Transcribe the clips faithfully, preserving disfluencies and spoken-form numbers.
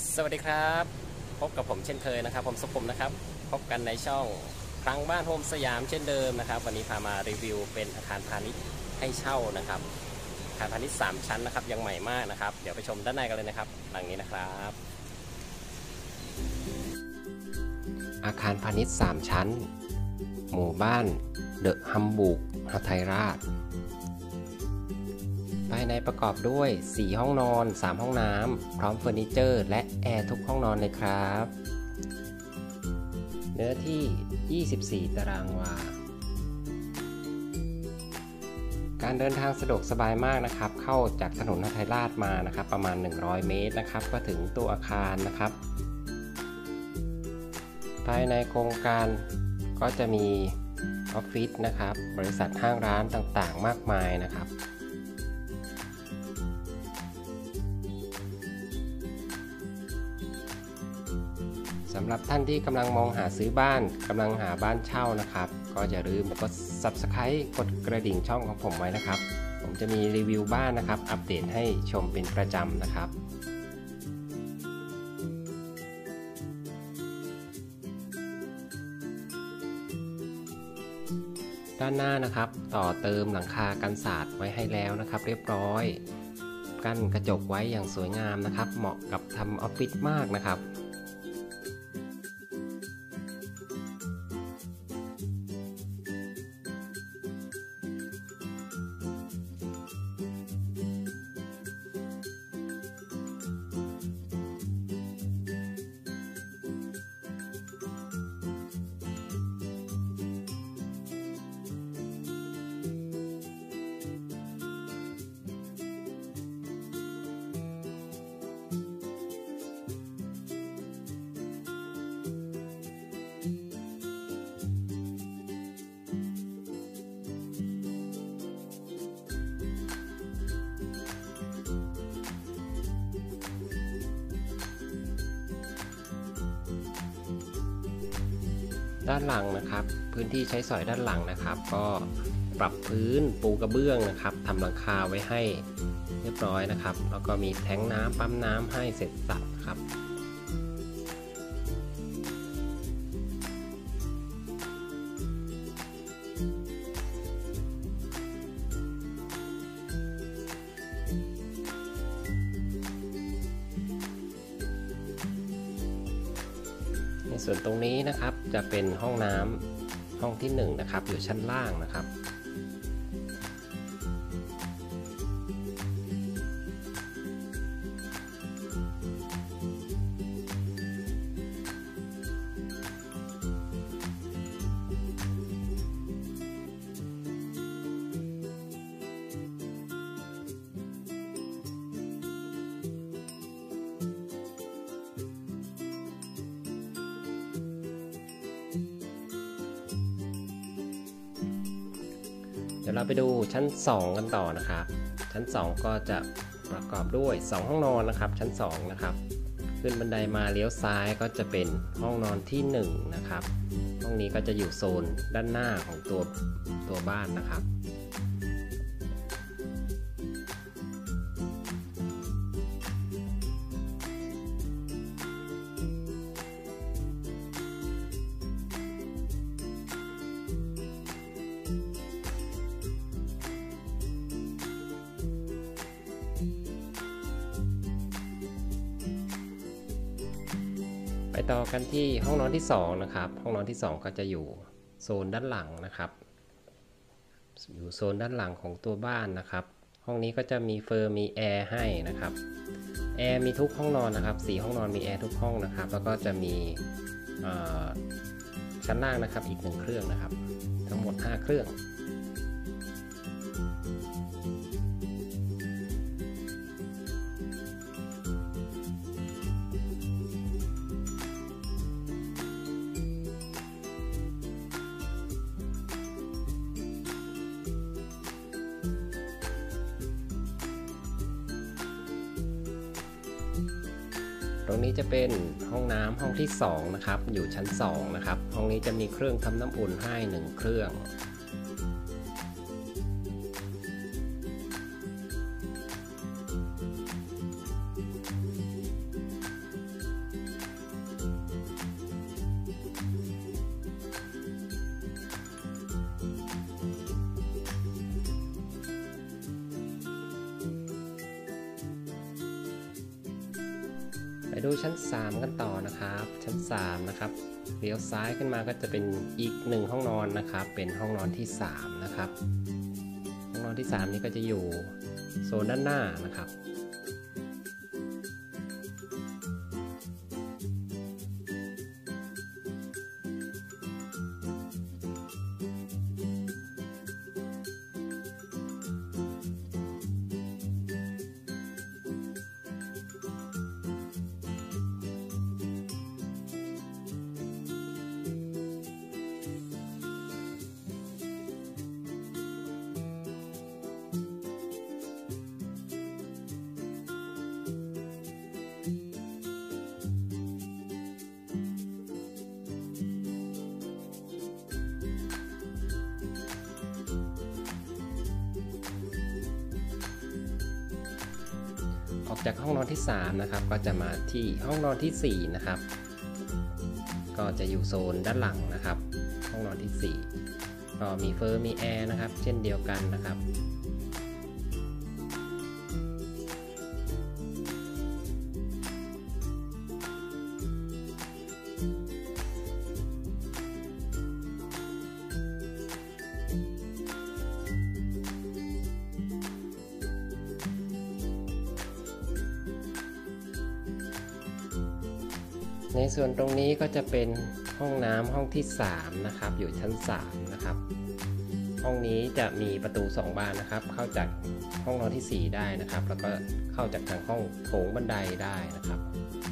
สวัสดีครับพบกับผมเช่นเคยนะครับผมสุขุมนะครับพบกันในช่องครั้งบ้านโฮมสยามเช่นเดิมนะครับวันนี้พามารีวิวเป็นอาคารพาณิชย์ให้เช่านะครับอาคารพาณิชย์สามชั้นนะครับยังใหม่มากนะครับเดี๋ยวไปชมด้านในกันเลยนะครับหลังนี้นะครับอาคารพาณิชย์สามชั้นหมู่บ้านเดอะฮัมบูกฮาไทราชภายในประกอบด้วยสี่ห้องนอนสามห้องน้ำพร้อมเฟอร์นิเจอร์และแอร์ทุกห้องนอนเลยครับเนื้อที่ยี่สิบสี่ตารางวาการเดินทางสะดวกสบายมากนะครับเข้าจากถนนฮาไทราชมานะครับประมาณหนึ่งร้อยเมตรนะครับก็ถึงตัวอาคารนะครับภายในโครงการก็จะมีออฟฟิศนะครับบริษัทห้างร้านต่างๆมากมายนะครับสำหรับท่านที่กำลังมองหาซื้อบ้านกำลังหาบ้านเช่านะครับก็อย่าลืมกด ซับสไครบ์ กดกระดิ่งช่องของผมไว้นะครับผมจะมีรีวิวบ้านนะครับอัปเดตให้ชมเป็นประจำนะครับด้านหน้านะครับต่อเติมหลังคากันศาสตร์ไว้ให้แล้วนะครับเรียบร้อยกั้นกระจกไว้อย่างสวยงามนะครับเหมาะกับทำออฟฟิศมากนะครับด้านหลังนะครับพื้นที่ใช้สอยด้านหลังนะครับก็ปรับพื้นปูกระเบื้องนะครับทำหลังคาไว้ให้เรียบร้อยนะครับแล้วก็มีแท้งน้ำปั๊มน้ำให้เสร็จสับครับในส่วนตรงนี้นะครับจะเป็นห้องน้ำห้องที่หนึ่งนะครับอยู่ชั้นล่างนะครับเดี๋ยวเราไปดูชั้นสองกันต่อนะครับชั้นสองก็จะประกอบด้วยสองห้องนอนนะครับชั้นสองนะครับขึ้นบันไดมาเลี้ยวซ้ายก็จะเป็นห้องนอนที่หนึ่งนะครับห้องนี้ก็จะอยู่โซนด้านหน้าของตัวตัวบ้านนะครับไปต่อกันที่ห้องนอนที่สองนะครับห้องนอนที่สองก็จะอยู่โซนด้านหลังนะครับอยู่โซนด้านหลังของตัวบ้านนะครับห้องนี้ก็จะมีเฟอร์มีแอร์ให้นะครับแอร์มีทุกห้องนอนนะครับสี่ห้องนอนมีแอร์ทุกห้องนะครับแล้วก็จะมีชั้นล่างนะครับอีกหนึ่งเครื่องนะครับทั้งหมดห้าเครื่องตรงนี้จะเป็นห้องน้ำห้องที่สองนะครับอยู่ชั้นสองนะครับห้องนี้จะมีเครื่องทำน้ำอุ่นให้หนึ่งเครื่อง หไปดูชั้นสามกันต่อนะครับชั้นสามนะครับเลี้ยวซ้ายขึ้นมาก็จะเป็นอีกหนึ่งห้องนอนนะครับเป็นห้องนอนที่สามนะครับห้องนอนที่สามนี้ก็จะอยู่โซนด้านหน้านะครับออกจากห้องนอนที่สามนะครับก็จะมาที่ห้องนอนที่สี่นะครับก็จะอยู่โซนด้านหลังนะครับห้องนอนที่สี่ก็มีเฟอร์มีแอร์นะครับเช่นเดียวกันนะครับในส่วนตรงนี้ก็จะเป็นห้องน้ำห้องที่สามนะครับอยู่ชั้นสามนะครับห้องนี้จะมีประตูสองบานนะครับเข้าจากห้องนอนที่สี่ได้นะครับแล้วก็เข้าจากทางห้องโถงบันไดได้นะครับ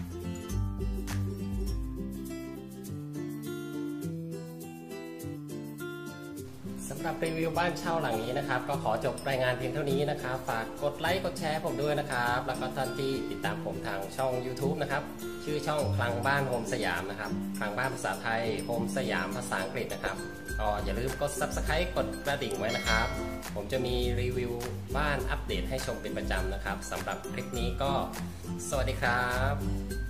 สำหรับรีวิวบ้านเช่าหลังนี้นะครับก็ขอจบรายงานเพียงเท่านี้นะครับฝากกดไลค์กดแชร์ผมด้วยนะครับแล้วก็ท่านที่ติดตามผมทางช่อง ยูทูบ นะครับชื่อช่องคลังบ้านโฮมสยามนะครับคลังบ้านภาษาไทยโฮมสยามภาษาอังกฤษนะครับก็อย่าลืมกด ซับสไครบ์ กดกระดิ่งไว้นะครับผมจะมีรีวิวบ้านอัปเดตให้ชมเป็นประจำนะครับสำหรับคลิปนี้ก็สวัสดีครับ